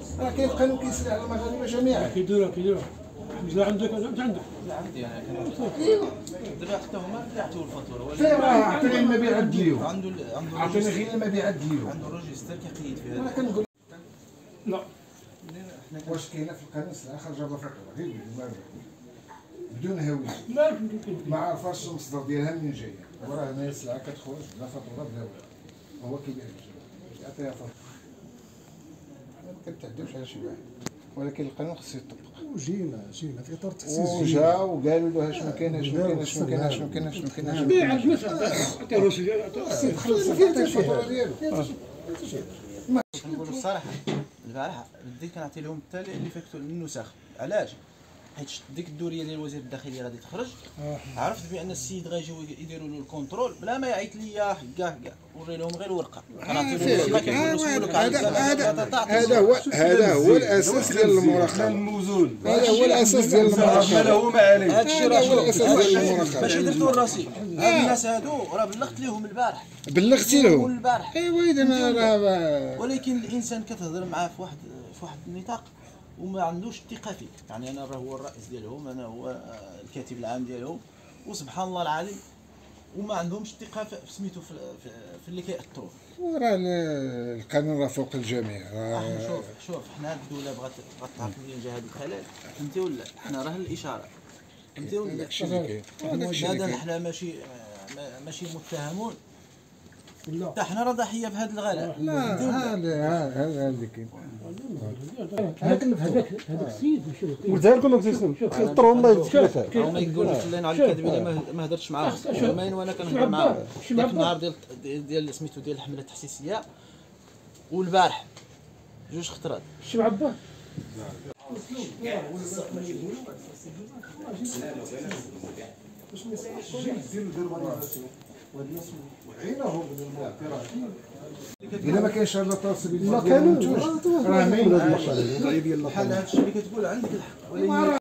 راه كاين قانون كيسري على المغاربه جميعا. كيديروا حمزه عندك انت عندك؟ لا عندي انا دابا حتى هما طلعتوا الفاتوره فين راه عطيني المبيعات ديالو، عنده عطيني غير المبيعات ديالو. عنده روجيستر كيقيد فيها. انا كنقول لا واش كاينه في القانون سلعه خارجه بلا فاتوره غير بالمغرب بدون هويه، لا ما عرفاش المصدر ديالها منين جايه، وراه هنا السلعه كتخرج بلا فاتوره بلا والو، هو كيبيع الجو يعطيها فاتوره. ما كنتعداوش على شي واحد، ولكن القانون خصو يطبق. وجينا في اطار التحسين وجا وقالوا له اش ما كاين اش ما كاين اش ما كاين اش ما كاين اش ما كاين اش ما بيع كاين. عطيه روسي خلص فيها الفاتوره ديالو. كنقولوا الصراحه البارح بديت كنعطي لهم حتى اللي فيكتو النسخ. علاش؟ حيت ديك الدوريه ديال وزير الداخليه غادي تخرج، عرفت بان السيد غيجيو يديروا له الكونترول بلا ما يعيط ليا كاع وري لهم غير الورقه. كنعطي لهم الورقه كيقولوا هذا هو الاساس ديال المراقبه. الموزون هذا هو الاساس ديال المراقبه. لا هو ما عليه. هذا الشيء راه هو الاساس ديال المراقبه. ماشي درتو لراسي. هاد الناس هادو راه بلغت لهم البارح. بلغتي لهم البارح. ايوا اذا راه ولكن الانسان كتهضر معاه في واحد النطاق وما عندوش الثقه فيك. يعني انا راه هو الرئيس ديالهم، انا هو الكاتب العام ديالهم، وسبحان الله العظيم وما عندهمش الثقه في سميتو في اللي كيأثروا. وراه القانون راه فوق الجميع. شوف حنا الدوله بغات تعرف منين جا هذا الخلل، فهمتي ولا؟ حنا راه الاشاره، فهمتي ولا؟ داكشي اللي كاين. هذا حنا ماشي متهمون، حتى حنا راه ضحيه بهذا الغلاء. لا هذا اللي كاين. هذاك السيد ودار لكم تسلم خطروا الله يتكلف. هما يقول لك الله ينعل الكاذبين ما هدرتش معاهم. يومين وانا كنهضر معاهم داك النهار ديال سميتو ديال الحمله التحسيسيه، والبارح جوج خطرات. شي معبى الا ما كاينش هذا التواصل راه ما بحال هذا الشيء اللي كتقول عندك الحق.